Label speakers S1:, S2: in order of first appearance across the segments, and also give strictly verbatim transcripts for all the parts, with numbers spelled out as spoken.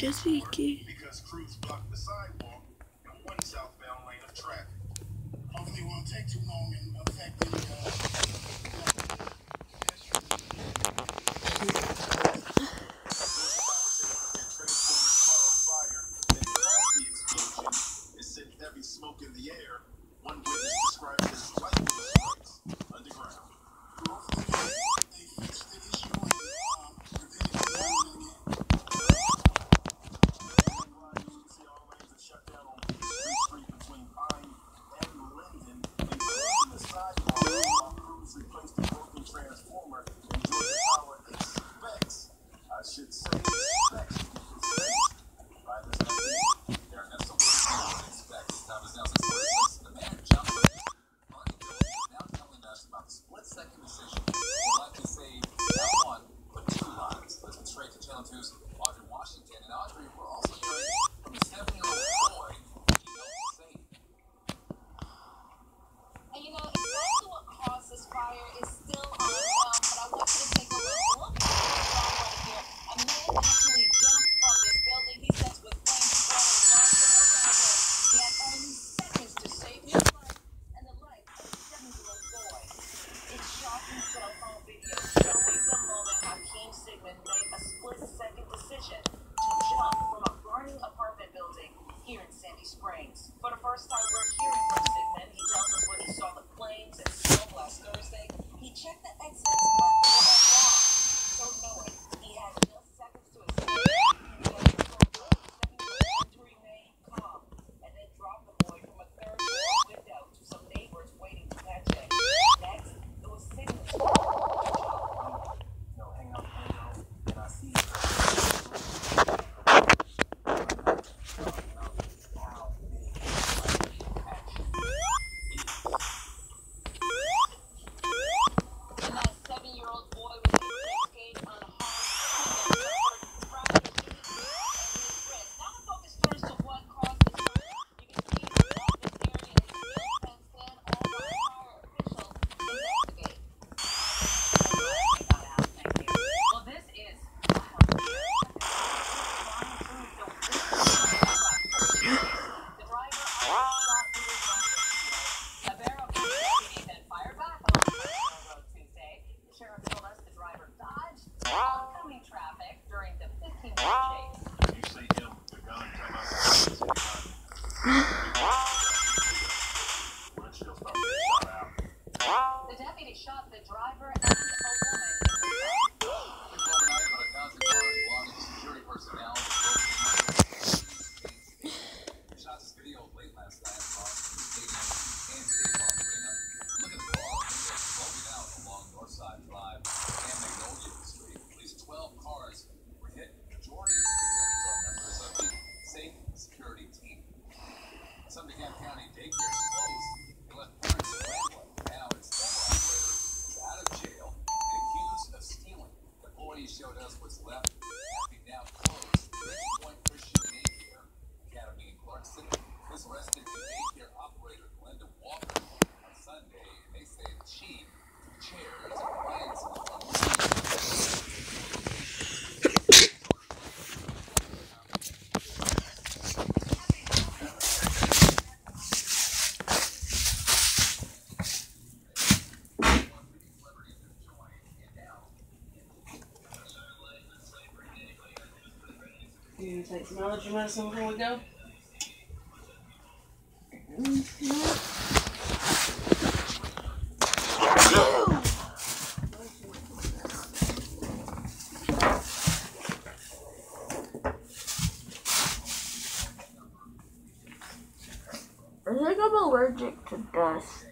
S1: Cacique.
S2: Because crews blocked the sidewalk and one southbound lane of traffic. Hopefully it won't take too long in affecting the heavy smoke in the air. One witness described it as lightning strikes underground. Hopefully they fix the issue and um, prevent it from happening again. You can see all lanes are shut down on Street Street between Pine and Linden, including the sidewalk, while crews replaced the broken transformer and Georgia Power expects, I should say expects to get this fixed by this afternoon. Darren, that's the word expects. That was now six forty-six. The man jumped up. Martin Bill is now telling us about the split-second decision to likely save not one, but two lives. Let's get straight to Channel two's Audrey Washington. And Audrey, we're also hearing from a seven-year-old boy he helped save.
S3: And you know, exactly what caused this fire is still unknown, but I want you to take a look. Look at this shot right here. A man actually jumped from this building. He says with flames growing larger around him, he had only seconds to save his life and the life of a seven-year-old boy. It's shocking cell phone video showing the moment Hakeem Sigmund made a split-second decision to jump from a burning apartment building here in Sandy Springs. For the first time, we're hearing from Sigmund. He tells us when he saw the flames and smoke last Thursday. He checked the exits, but they were all blocked. So knowing he had just seconds to escape, he said he told the seven-year-old to remain calm and then dropped the boy from a third-floor window to some neighbors waiting to catch him. Next, it was Sigmund's turn to jump.
S2: No, hang out, hang out, and I see you.
S3: And that seven-year-old boy was able to escape unharmed from the fractured his wrist. Now the focus turns to what caused this fire. You can see that this area is still fenced in, all while fire officials investigate. Thank you. Well, this is wild. The driver shot through his driver's wheel. A barrel deputy then fired back on Parkdale Road Tuesday. The sheriff told us the driver dodged oncoming traffic during the fifteen-minute chase.
S2: You see him with the gun come up. Windshield start getting shot out.
S3: The deputy shot the driver and a woman in the back.
S4: Overnight, about a thousand cars belonging to security personnel. We shot this video late last night across the stadium and State Farm Arena. Look at the car windows floating out along Northside Drive and Magnolia Street. At least twelve cars were hit. The majority of the victims are members of the Safe Security Team. Some DeKalb County daycares closed. They left parents scrambling. Now its former operator is out of jail and accused of stealing. Employees showed us what's left after now closed. Rich Point Christian Daycare Academy in Clarkston. This arrested the daycare operator Glenda Walker on Sunday, and they say that she took chairs and appliances from the
S1: You gonna take some allergy medicine before we go? I think I'm allergic to dust.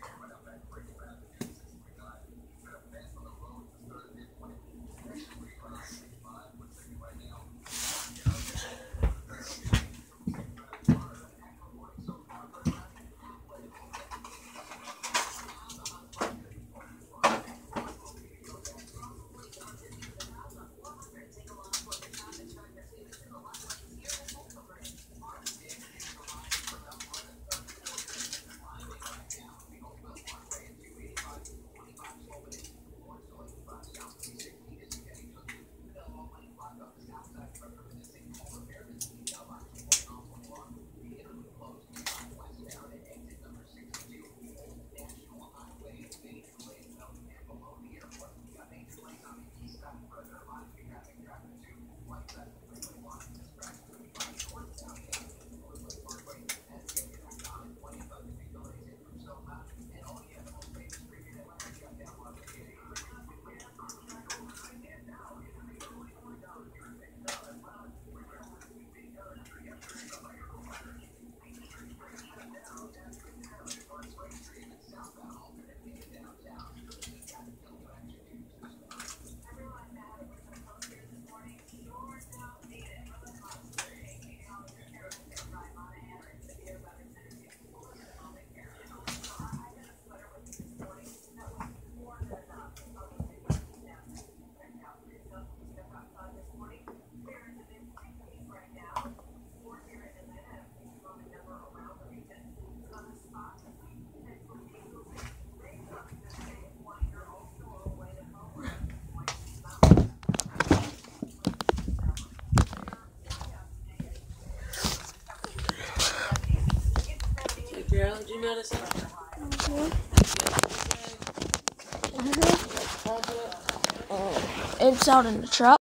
S5: Your allergy medicine?
S1: Mhm.
S5: Yeah.
S1: Mhm. It's out in the truck.